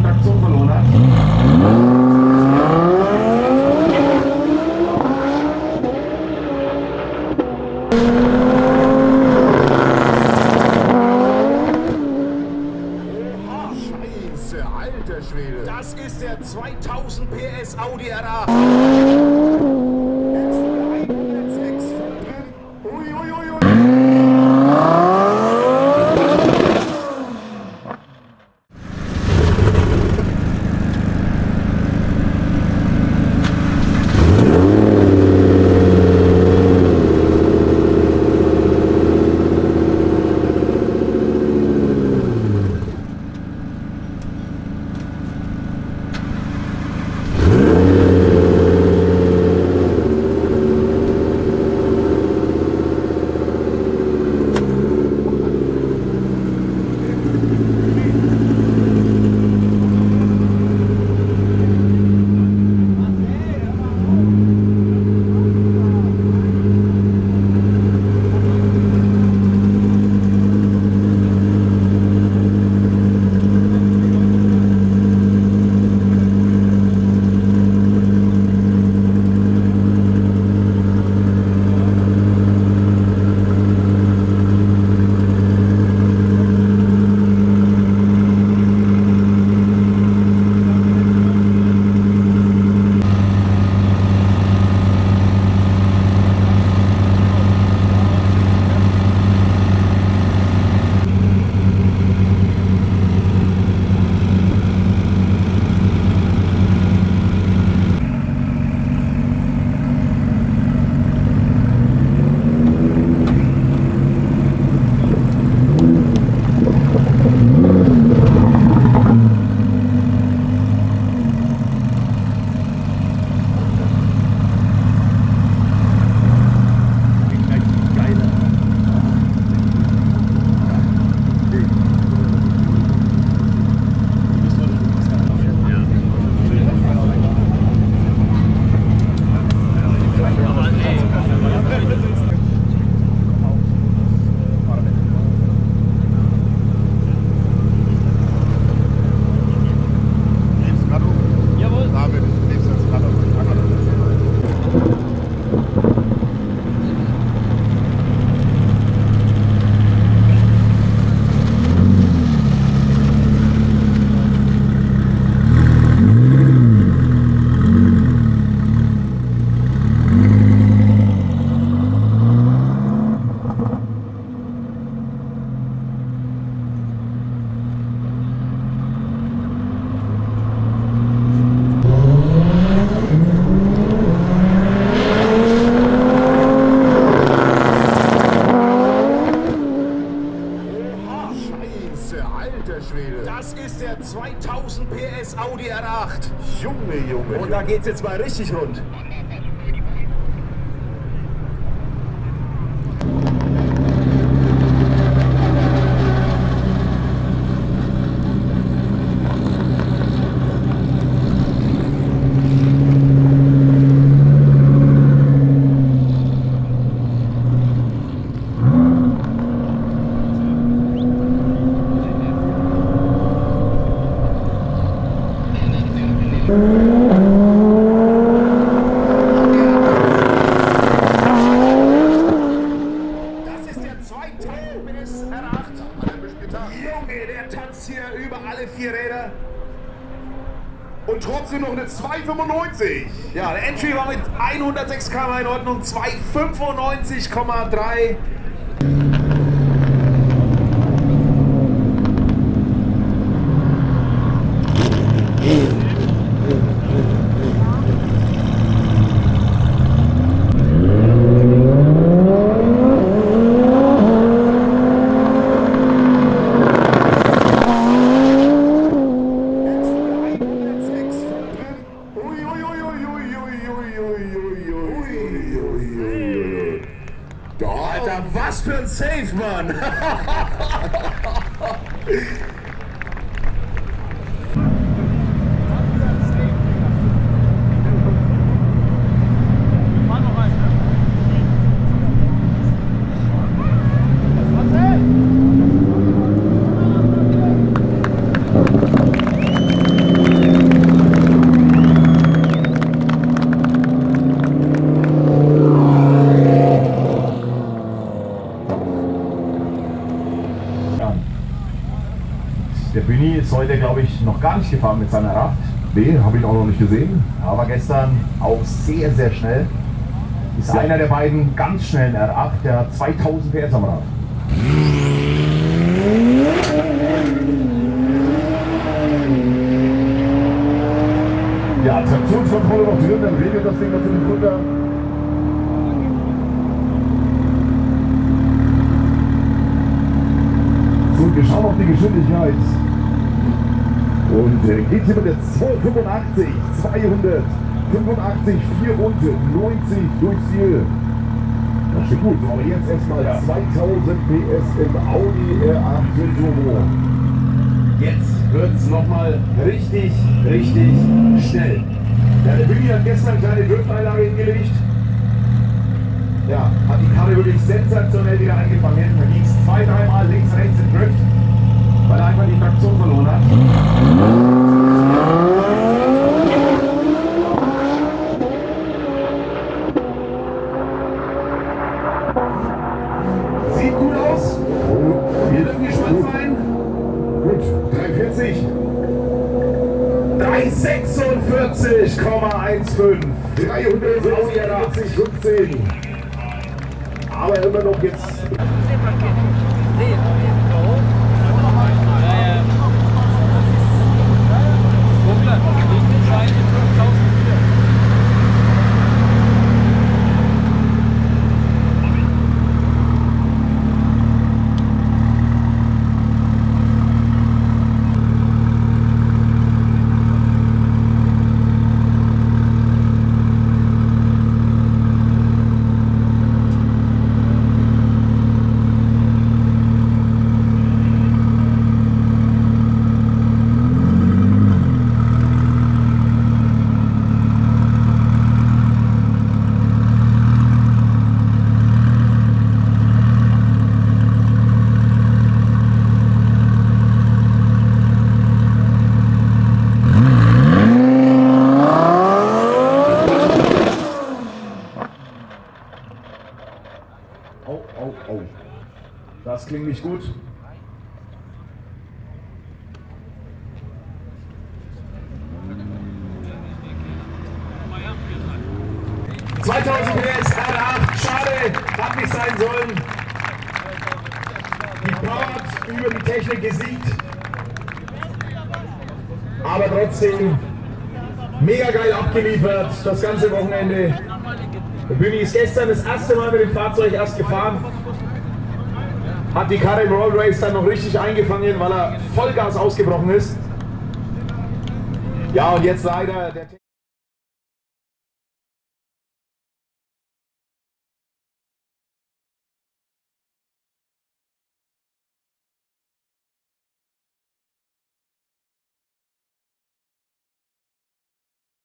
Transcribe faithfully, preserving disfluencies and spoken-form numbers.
Traktion verloren hat. Alter Schwede. Das ist der zweitausend P S Audi R acht. hundertsechs von drin. Ui, ui, ui, ui. Das ist der zweitausend P S Audi R acht. Junge, Junge. Und da geht's jetzt mal richtig rund. Das ist der zweitausend P S R acht. Junge, der tanzt hier über alle vier Räder. Und trotzdem noch eine zwei fünfundneunzig. Ja, der Entry war mit hundertsechs Kilometer pro Stunde in Ordnung, zwei fünfundneunzig Komma drei. Alter, der Bühni ist heute, glaube ich, noch gar nicht gefahren mit seiner Rad. Nee, habe ich auch noch nicht gesehen. Aber gestern auch sehr, sehr schnell. Ist ja einer der beiden ganz schnellen R acht, der hat zweitausend P S am Rad. Ja, Traktionskontrolle noch drin, dann regelt das Ding natürlich runter. So, wir schauen auf die Geschwindigkeit. Und äh, geht hier mit der zweihundertfünfundachtzig, zweihundertfünfundachtzig, vierundneunzig durchs Ziel. Das steht gut, aber jetzt erstmal ja. zweitausend P S im Audi R acht Turbo. Jetzt wird es nochmal richtig, richtig schnell. Ja, der Bühni hat gestern eine kleine Drifteinlage hingelegt. Ja, hat die Karre wirklich sensationell wieder eingefangen. Da ging es zwei, dreimal links, rechts im Drift, weil er einfach die Traktion verloren hat. Sieht gut aus. Wir dürfen gespannt sein. Gut, dreihundertvierzig. dreihundertsechsundvierzig Komma fünfzehn. dreihundertvierzig, fünfzehn. Aber immer noch jetzt. Oh, oh, oh. Das klingt nicht gut. zweitausend P S R acht, schade, hat nicht sein sollen. Die Power hat über die Technik gesiegt. Aber trotzdem mega geil abgeliefert, das ganze Wochenende. Der Bühni ist gestern das erste Mal mit dem Fahrzeug erst gefahren. Hat die Karre im Road Race dann noch richtig eingefangen, weil er Vollgas ausgebrochen ist. Ja, und jetzt leider der